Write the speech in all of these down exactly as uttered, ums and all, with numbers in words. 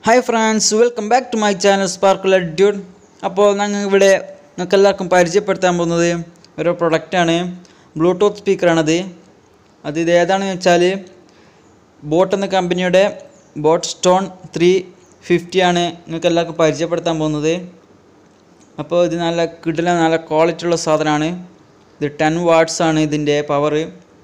Hi friends, welcome back to my channel Sparkle Dude. അപ്പോൾ ഞങ്ങൾ ഇവിടെ നിങ്ങൾക്ക് എല്ലാവർക്കും പരിചയപ്പെടുത്താൻ പോകുന്നത് ഒരു പ്രൊഡക്റ്റാണ്. ബ്ലൂടൂത്ത് സ്പീക്കറാണത്. അത് ഇത് ഏതാണെന്ന് വെച്ചാൽ ബോട്ട് എന്ന കമ്പനിയുടെ ബോട്ട് സ്റ്റോൺ ത്രീ ഫിഫ്റ്റി ആണ് നിങ്ങൾക്ക് എല്ലാവർക്കും പരിചയപ്പെടുത്താൻ പോകുന്നത്. അപ്പോൾ ഇത് നല്ല കിടില നല്ല ക്വാളിറ്റി ഉള്ള സാധനമാണ്. ഇത് ടെൻ വാട്ട്സ് ആണ് ഇതിൻ്റെ പവർ.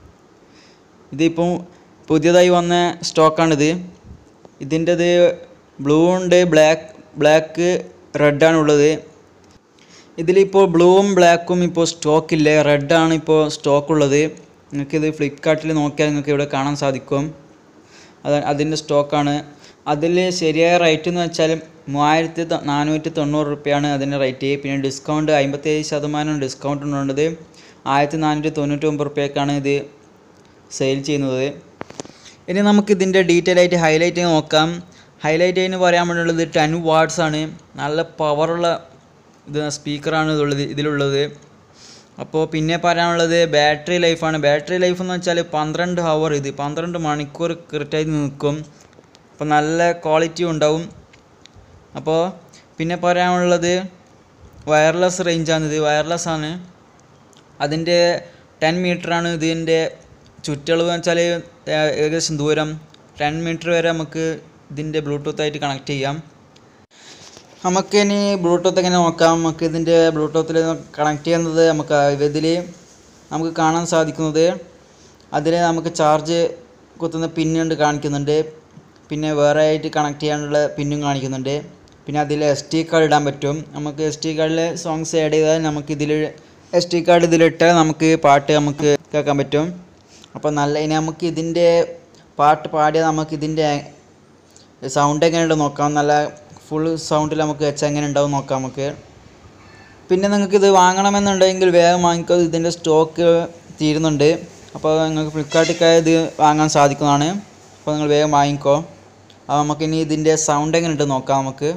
ഇതിപ്പോൾ പുതിയതായി വന്ന സ്റ്റോക്കാണിത്. ഇതിൻ്റെത് ബ്ലൂ ഉണ്ട്, ബ്ലാക്ക് ബ്ലാക്ക് റെഡാണുള്ളത്. ഇതിലിപ്പോൾ ബ്ലൂവും ബ്ലാക്കും ഇപ്പോൾ സ്റ്റോക്കില്ല, റെഡാണ് ഇപ്പോൾ സ്റ്റോക്കുള്ളത്. നിങ്ങൾക്കിത് ഫ്ലിപ്കാർട്ടിൽ നോക്കിയാൽ നിങ്ങൾക്ക് ഇവിടെ കാണാൻ സാധിക്കും. അത് അതിൻ്റെ സ്റ്റോക്കാണ്. അതിൽ ശരിയായ റേറ്റ് എന്ന് വെച്ചാൽ മൂവായിരത്തി നാനൂറ്റി തൊണ്ണൂറ് റുപ്യയാണ് അതിൻ്റെ റേറ്റ്. പിന്നെ ഡിസ്കൗണ്ട് അമ്പത്തേഴ് ശതമാനം ഡിസ്കൗണ്ട് ഉള്ളത്. ആയിരത്തി നാനൂറ്റി തൊണ്ണൂറ്റി ഒമ്പത് റുപ്യക്കാണ് ഇത് സെയിൽ ചെയ്യുന്നത്. ഇനി നമുക്കിതിൻ്റെ ഡീറ്റെയിൽ ആയിട്ട് ഹൈലൈറ്റ് നോക്കാം. ഹൈലൈറ്റ് എന്ന് പറയാൻ വേണ്ടിയുള്ളത് ടെൻ വാട്ട്സ് ആണ്. നല്ല പവറുള്ള ഇത് സ്പീക്കറാണ് ഇതുള്ളത് ഇതിലുള്ളത്. അപ്പോൾ പിന്നെ പറയാനുള്ളത് ബാറ്ററി ലൈഫാണ്. ബാറ്ററി ലൈഫ് എന്ന് വെച്ചാൽ പന്ത്രണ്ട് ഹവർ, ഇത് പന്ത്രണ്ട് മണിക്കൂർ കറക്റ്റായിട്ട് നിൽക്കും. അപ്പോൾ നല്ല ക്വാളിറ്റി ഉണ്ടാവും. അപ്പോൾ പിന്നെ പറയാനുള്ളത് വയർലെസ് റേഞ്ചാണ്. ഇത് വയർലെസ് ആണ്. അതിൻ്റെ ടെൻ മീറ്ററാണ് ഇതിൻ്റെ ചുറ്റളവ് എന്ന് വെച്ചാൽ ഏകദേശം ദൂരം ടെൻ മീറ്റർ വരെ നമുക്ക് ഇതിൻ്റെ ബ്ലൂടൂത്തായിട്ട് കണക്ട് ചെയ്യാം. നമുക്ക് ഇനി ബ്ലൂടൂത്ത് എങ്ങനെ നോക്കാം. നമുക്ക് ഇതിൻ്റെ ബ്ലൂടൂത്തിൽ കണക്ട് ചെയ്യുന്നത് നമുക്ക് ഇതിൽ നമുക്ക് കാണാൻ സാധിക്കുന്നത് അതിൽ നമുക്ക് ചാർജ് കുത്തുന്ന പിന്നുണ്ട് കാണിക്കുന്നുണ്ട്. പിന്നെ വേറെ ആയിട്ട് കണക്ട് ചെയ്യാനുള്ള പിന്നും കാണിക്കുന്നുണ്ട്. പിന്നെ അതിൽ എസ് ടി കാർഡ് ഇടാൻ പറ്റും. നമുക്ക് എസ് ടി കാർഡിൽ സോങ്സ് ആഡ് ചെയ്താൽ നമുക്ക് ഇതിൽ എസ് ടി കാർഡ് ഇതിലിട്ടാൽ നമുക്ക് പാട്ട് നമുക്ക് കേൾക്കാൻ പറ്റും. അപ്പോൾ നല്ല ഇനി നമുക്ക് ഇതിൻ്റെ പാട്ട് പാടിയാൽ നമുക്ക് ഇതിൻ്റെ സൗണ്ട് എങ്ങനെയുണ്ട് നോക്കാം. നല്ല ഫുൾ സൗണ്ടിൽ നമുക്ക് വെച്ചാൽ എങ്ങനെ ഉണ്ടാവും നോക്കാം നമുക്ക്. പിന്നെ നിങ്ങൾക്കിത് വാങ്ങണമെന്നുണ്ടെങ്കിൽ വേഗം വാങ്ങിക്കോ. ഇതിൻ്റെ സ്റ്റോക്ക് തീരുന്നുണ്ട്. അപ്പോൾ നിങ്ങൾക്ക് ഫ്ലിപ്കാർട്ടിൽ ഇത് വാങ്ങാൻ സാധിക്കുന്നതാണ്. അപ്പോൾ നിങ്ങൾ വേഗം വാങ്ങിക്കോ. അപ്പോൾ നമുക്കിനി ഇതിൻ്റെ സൗണ്ട് എങ്ങനെയുണ്ട് നോക്കാം നമുക്ക്.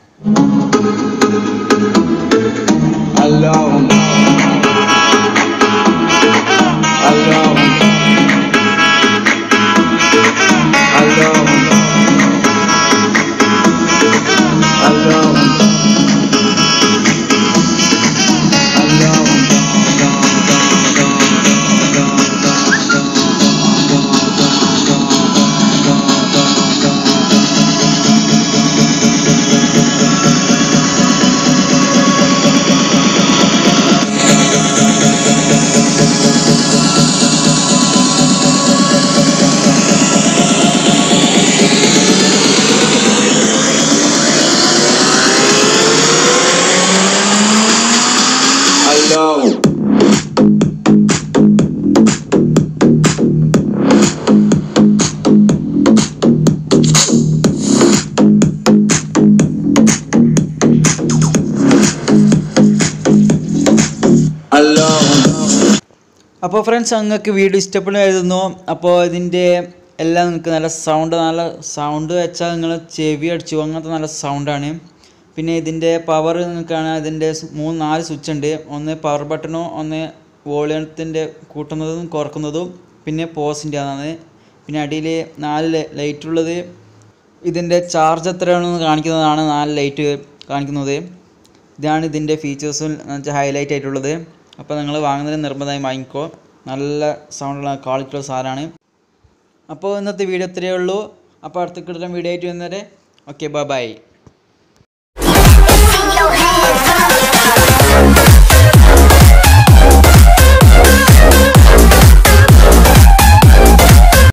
അപ്പോൾ ഫ്രണ്ട്സ്, നിങ്ങൾക്ക് വീഡിയോ ഇഷ്ടപ്പെടുമായിരുന്നു. അപ്പോൾ ഇതിൻ്റെ എല്ലാം നിങ്ങൾക്ക് നല്ല സൗണ്ട് നല്ല സൗണ്ട് വെച്ചാൽ നിങ്ങൾ ചെവി അടിച്ചു അങ്ങനത്തെ നല്ല സൗണ്ടാണ്. പിന്നെ ഇതിൻ്റെ പവർ നിങ്ങൾക്കാണ്. ഇതിൻ്റെ മൂന്ന് നാല് സ്വിച്ച് ഉണ്ട്. ഒന്ന് പവർ ബട്ടണും, ഒന്ന് വോളിയത്തിൻ്റെ കൂട്ടുന്നതും കുറക്കുന്നതും, പിന്നെ പോസിൻ്റെ ആണ്. പിന്നെ അടിയിൽ നാല് ലൈറ്റ് ഉള്ളത്. ഇതിൻ്റെ ചാർജ് എത്രയാണെന്ന് കാണിക്കുന്നതാണ് നാല് ലൈറ്റ് കാണിക്കുന്നത്. ഇതാണ് ഇതിൻ്റെ ഫീച്ചേഴ്സ് എന്ന് വെച്ചാൽ ഹൈലൈറ്റ് ആയിട്ടുള്ളത്. അപ്പോൾ നിങ്ങൾ വാങ്ങുന്നതിന് നിർബന്ധമായും വാങ്ങിക്കോ. നല്ല സൗണ്ടുള്ള ക്വാളിറ്റിയുള്ള സാധനമാണ്. അപ്പോൾ ഇന്നത്തെ വീഡിയോ ഇത്രയേ ഉള്ളൂ. അപ്പോൾ അടുത്ത കിട്ടുന്ന വീഡിയോ ആയിട്ട് വന്നേരെ. Okay, bye bye.